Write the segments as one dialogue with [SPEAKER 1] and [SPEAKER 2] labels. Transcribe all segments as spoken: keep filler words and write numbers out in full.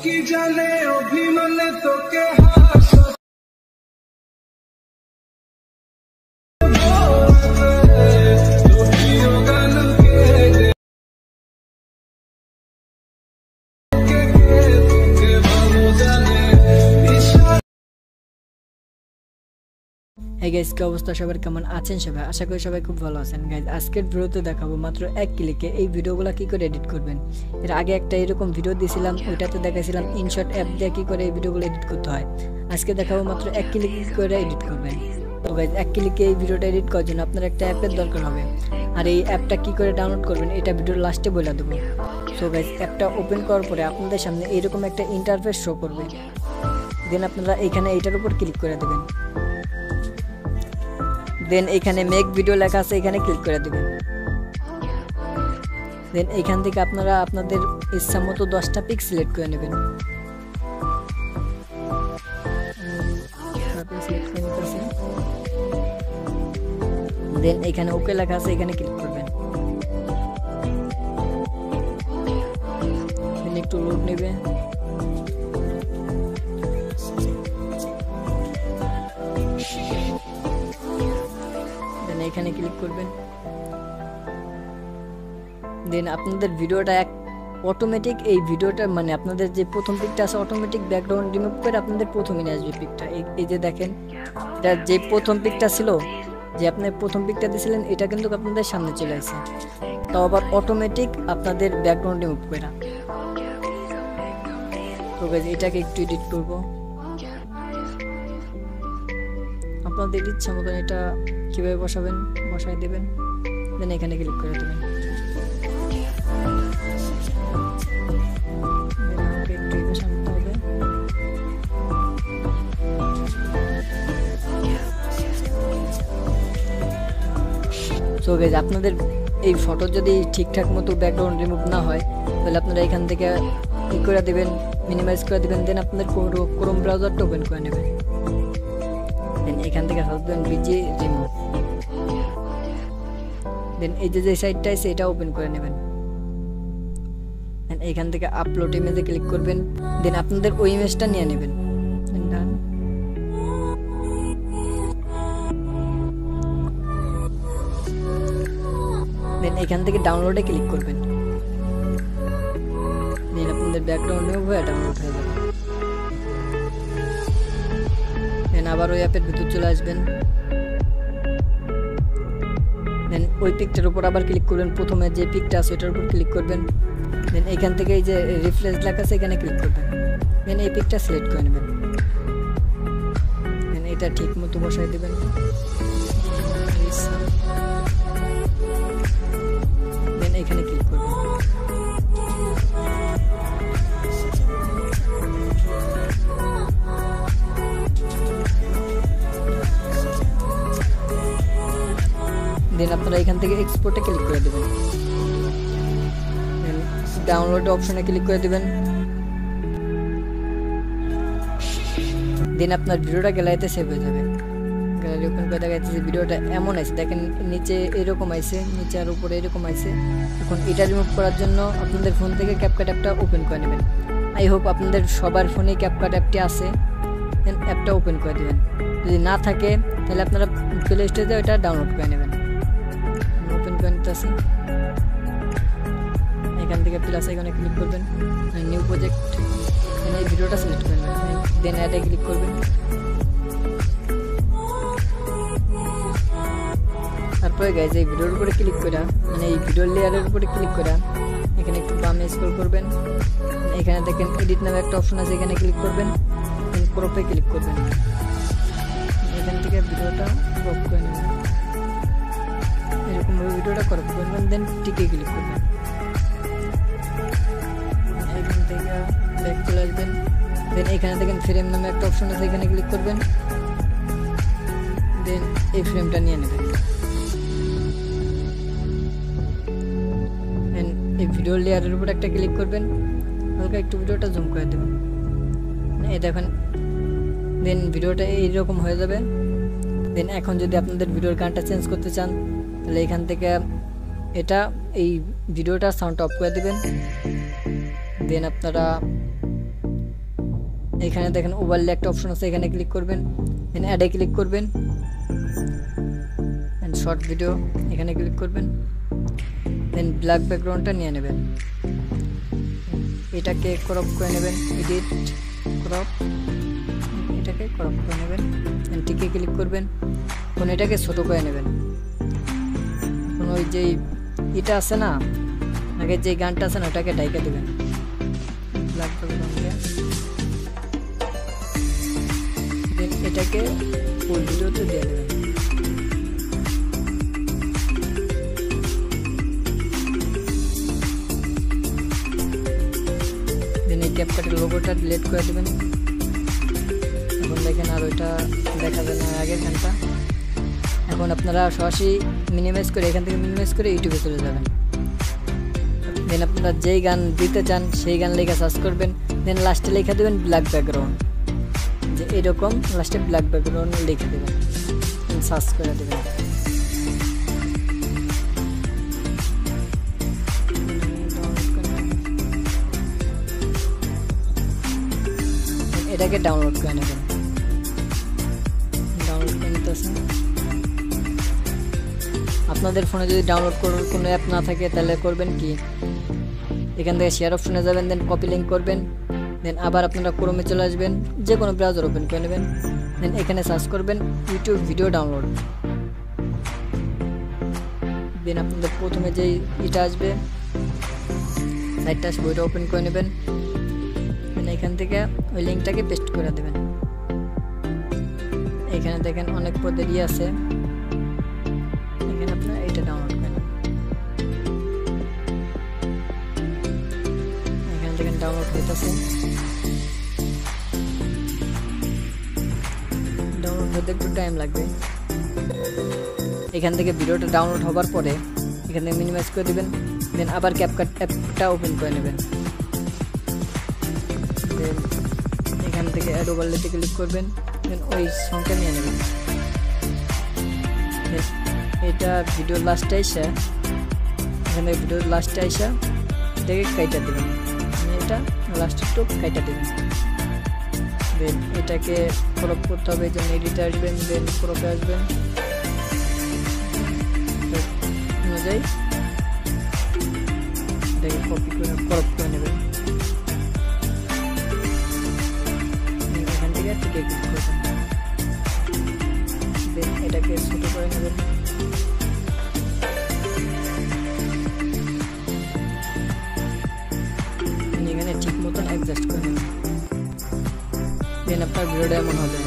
[SPEAKER 1] কি জানে অভিমানে তোকে হাসা
[SPEAKER 2] Hey guys, কি অবস্থা সবার, কেমন আছেন সবাই? আশা করি সবাই খুব ভালো আছেন। গাইজ আজকের ভিডিওতে দেখাবো মাত্র এক ক্লিকে এই ভিডিওগুলো কি করে এডিট করবেন। এর আগে একটা এরকম ভিডিও দিয়েছিলাম, ওইটাতে দেখাইছিলাম ইনশট অ্যাপ দিয়ে কি করে এই ভিডিওগুলো এডিট করতে হয়। আজকে দেখাবো মাত্র এক ক্লিকে কি করে এডিট করবেন। তো গাইজ এক ক্লিকে এই ভিডিওটা এডিট করার জন্য আপনার একটা অ্যাপের দরকার হবে, আর এই অ্যাপটা কি করে ডাউনলোড করবেন এটা ভিডিওর লাস্টে বলে দেবো। সো গাইজ অ্যাপটা ওপেন করার পরে আপনাদের সামনে এইরকম একটা ইন্টারফেস শো করবে। দেন আপনারা এইখানে এইটার উপর ক্লিক করে দেবেন। দেন এখানে মেক ভিডিও লেখা আছে, এখানে ক্লিক করে দেবেন। দেন এখান থেকে আপনারা আপনাদের ইচ্ছা মতো দশটা পিক সিলেক্ট করে নেবেন। দেন এখানে ওকে লেখা আছে, এখানে ক্লিক করবেন। একটু লোড নেবে। এখানে ক্লিক করবেন। দেন আপনাদের ভিডিওটা এক অটোমেটিক এই ভিডিওটা মানে আপনাদের যে প্রথম পিকটা আছে অটোমেটিক ব্যাকগ্রাউন্ড রিমুভ করে আপনাদের প্রথমে নিয়ে আসবে পিকটা। এই যে দেখেন, এটা যে প্রথম পিকটা ছিল, যে আপনি প্রথম পিকটা দিয়েছিলেন, এটা কিন্তু আপনাদের সামনে চলে আসছে। তাও আবার অটোমেটিক আপনাদের ব্যাকগ্রাউন্ড রিমুভ করে। তো গাইস এটাকে একটু এডিট করব আপনাদের ইচ্ছা মতন। এটা কিভাবে বসাবেন বসাই দেবেন। দেন এখানে ক্লিক করে দেবেন। একটু শান্ত হবে। সো গাইস আপনাদের এই ফটো যদি ঠিকঠাক মতো ব্যাকগ্রাউন্ড রিমুভ না হয় তাহলে আপনারা এখান থেকে কি করে দেবেন, মিনিমাইজ করে দেবেন। দেন আপনাদের ক্রোম ব্রাউজারটা ওপেন করে নেবেন। এখান থেকে হাসবেন বিজি রিমুভ। দেন এই যে যে সাইটটা আছে এটা ওপেন করে নেবেন। দেন এখান থেকে আপলোড ইমেজে ক্লিক করবেন। দেন আপনাদের ওই ইমেজটা নিয়ে নেবেন। ডান। দেন এখান থেকে ডাউনলোডে ক্লিক করবেন। দেন আপনাদের ব্যাকগ্রাউন্ড রিমুভ হয়ে ডাউনলোড হয়ে যাবে। দেন আবার ওই অ্যাপের ভিতর চলে আসবেন। দেন ওই পিকটার উপর আবার ক্লিক করবেন। প্রথমে যে পিকটা আছে ওটার উপর ক্লিক করবেন। দেন এখান থেকে এই যে রিফ্রেশ লেখা আছে এখানে ক্লিক করবেন। দেন এই পিকটা সিলেক্ট করে নেবেন। দেন এটা ঠিক মতো বসাই দেবেন। দেন এখানে ক্লিক করবেন। দেন আপনারা এখান থেকে এক্সপোর্টে ক্লিক করে দেবেন। ডাউনলোড অপশনে ক্লিক করে দেবেন। দেন আপনার ভিডিওটা গ্যালারিতে সেভ হয়ে যাবে। গ্যালারি ওপেন করে দেখা যাচ্ছে ভিডিওটা এমন আছে, দেখেন নিচে এরকম আছে, নিচে আর উপরে এরকম আছে। এখন এটা রিমুভ করার জন্য আপনাদের ফোন থেকে ক্যাপকাট অ্যাপটা ওপেন করে নেবেন। আই হোপ আপনাদের সবার ফোনে ক্যাপকাট অ্যাপটি আছে। দেন অ্যাপটা ওপেন করে দেবেন। যদি না থাকে তাহলে আপনারা প্লে স্টোরে ওটা ডাউনলোড করে নেবেন। এখান থেকে প্লাস আইকনে ক্লিক করবেন। নিউ প্রজেক্ট, এই ভিডিওটা সিলেক্ট করবেন। দেন অ্যাডে ক্লিক করবেন। তারপরে গাইজ এই ভিডিওর উপরে ক্লিক করে, মানে এই ভিডিওর লেয়ারের উপরে ক্লিক করে এখানে একটু বামে স্ক্রল করবেন। এখানে দেখেন এডিট নামে একটা অপশন আছে, এখানে ক্লিক করবেন। দেন ক্রপে ক্লিক করবেন। এখান থেকে ভিডিওটা ক্রপ করে নেবেন। এরকম ভাবে ভিডিওটা ক্রপ করবেন। দেন টিকে ক্লিক করবেন। এখান থেকে ব্যাক চলে আসবেন। দেন এখানে দেখেন ফ্রেম নামে একটা অপশন আছে, এখানে ক্লিক করবেন। দেন এই ফ্রেমটা নিয়ে নেবেন। দেন এই ভিডিও লেয়ারের উপর একটা ক্লিক করবেন, হালকা একটু ভিডিওটা জুম করে দেবেন। এই দেখেন, দেন ভিডিওটা এইরকম হয়ে যাবে। দেন এখন যদি আপনাদের ভিডিওর গানটা চেঞ্জ করতে চান তাহলে এখান থেকে এটা এই ভিডিওটার সাউন্ড অফ করে দেবেন। দেন আপনারা এখানে দেখেন ওভারলে একটা অপশন আছে, এখানে ক্লিক করবেন, দেন অ্যাডে ক্লিক করবেন, দেন শর্ট ভিডিও এখানে ক্লিক করবেন, দেন ব্ল্যাক ব্যাকগ্রাউন্ডটা নিয়ে নেবেন, এটাকে ক্রপ করে নেবেন, এডিট ক্রপ, এটাকে ক্রপ করে নেবেন, দেন টিকে ক্লিক করবেন, এখন এটাকে ছোট করে নেবেন। এখন ওই যে এটা আছে না, আগে যে গানটা আছে না ওটাকে ডাইকা দেবেন, ব্ল্যাক ব্যাকগ্রাউন্ডে, দেন এটাকে ফুল ভিডিওতে দিয়ে দেবেন। দেন এই ক্যাপকাটের লোগোটা ডিলিট করে দেবেন। এখন দেখেন আর ওইটা দেখাবে না আগের গানটা। এখন আপনারা সরাসরি মিনিমাইজ করে এখান থেকে মিনিমাইজ করে ইউটিউবে চলে যাবেন। দেন আপনারা যেই গান দিতে চান সেই গান লেখা সার্চ করবেন, দেন লাস্টে লেখা দেবেন ব্ল্যাক ব্যাকগ্রাউন্ড, যে এরকম লাস্টে ব্ল্যাক ব্যাকগ্রাউন্ড লিখে দেবেন, সার্চ করে দেবেন। এটাকে ডাউনলোড করে নেবেন, ডাউনলোড করে নিতেছেন। আপনাদের ফোনে যদি ডাউনলোড করার কোনো অ্যাপ না থাকে তাহলে করবেন কি, এখান থেকে শেয়ার অপশনে যাবেন, দেন কপি লিঙ্ক করবেন, দেন আবার আপনারা ক্রোমে চলে আসবেন, যে কোনো ব্রাউজার ওপেন করে নেবেন, দেন এখানে সার্চ করবেন ইউটিউব ভিডিও ডাউনলোড। দেন আপনাদের প্রথমে যেই এটা আসবে সাইটটা আসবে ওইটা ওপেন করে নেবেন, দেন এখান থেকে ওই লিঙ্কটাকে পেস্ট করে দেবেন। এখানে দেখেন অনেক পদ্ধতি আছে, এখানে আপনারা এটা ডাউনলোড করেন, এখানে দেখেন ডাউনলোড হইতেছে, ডাউনলোড হতে একটু টাইম লাগবে। এখান থেকে ভিডিওটা ডাউনলোড হবার পরে এখান থেকে মিনিমাইজ করে দেবেন, দেন আবার ক্যাপকাট অ্যাপটা ওপেন করে নেবেন, দেন এখান থেকে অ্যাড ওভারলেতে ক্লিক করবেন, দেন ওই সংখ্যা নিয়ে নেবেন। এটা ভিডিও লাস্টে আসা, এখানে ভিডিও লাস্টে আসা এটাকে কাইটা দেবেন, এটা লাস্টে একটু কাইটা দেবেন। দেন এটাকে ক্রপ করতে হবে, যেন এডিটে আসবেন, দেন ক্রপে আসবেন, অনুযায়ী এটাকে কপি করে ক্রপ করে নেবেন। এখান থেকে টিকে ক্লিক করবেন, দেন এটাকে ছোট করে নেবেন। এখানে ঠিক মতন অ্যাডজাস্ট করে নেবেন, দেন আপনার ভিডিওটা এমন হবে।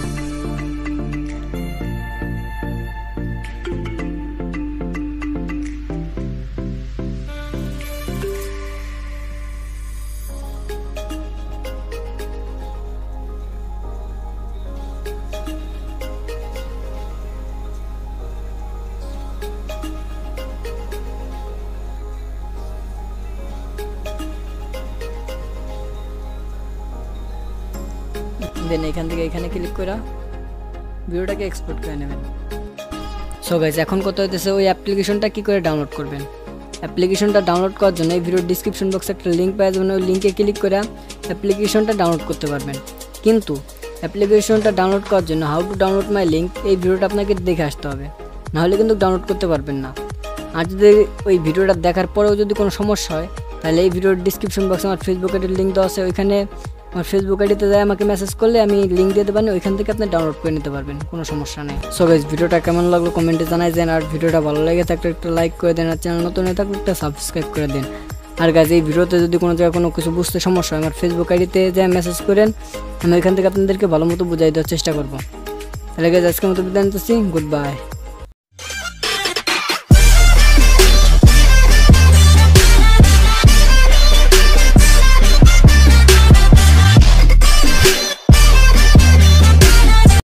[SPEAKER 2] দেন এখান থেকে এখানে ক্লিক করে ভিডিওটাকে এক্সপোর্ট করে নেবেন। সো গাইস, এখন কত হইতেছে ওই অ্যাপ্লিকেশনটা কি করে ডাউনলোড করবেন। অ্যাপ্লিকেশনটা ডাউনলোড করার জন্য এই ভিডিওর ডিসক্রিপশন বক্সে একটা লিঙ্ক পাওয়া যাবেন, ওই লিঙ্কে ক্লিক করে অ্যাপ্লিকেশনটা ডাউনলোড করতে পারবেন। কিন্তু অ্যাপ্লিকেশনটা ডাউনলোড করার জন্য how to download my link এই ভিডিওটা আপনাকে দেখে আসতে হবে, নাহলে কিন্তু ডাউনলোড করতে পারবেন না। আর যদি ওই ভিডিওটা দেখার পরেও যদি কোনো সমস্যা হয় তাহলে এই ভিডিওর ডিসক্রিপশন বক্সে আমার ফেসবুক আইডির লিঙ্ক দেওয়া আছে, ওইখানে আমার ফেসবুক আইডিতে যায় আমাকে মেসেজ করলে আমি লিঙ্ক দিতে পারি, ওইখান থেকে আপনি ডাউনলোড করে নিতে পারবেন, কোনো সমস্যা নেই। সো গাইস, ভিডিওটা কেমন লাগলো কমেন্টে জানাই দেন, আর ভিডিওটা ভালো লাগে থাকলে একটা লাইক করে দেন, আর চ্যানেল নতুন হয়ে থাকলে একটা সাবস্ক্রাইব করে দেন। আর গাইস, এই ভিডিওতে যদি কোনো জায়গায় কোনো কিছু বুঝতে সমস্যা হয় আমার ফেসবুক আইডিতে যায় মেসেজ করেন, আমি ওইখান থেকে আপনাদেরকে ভালো মতো বুঝাই দেওয়ার চেষ্টা করবো। তাহলে গাইস, আজকের মতো বিদায় নিতেছি, গুড বাই।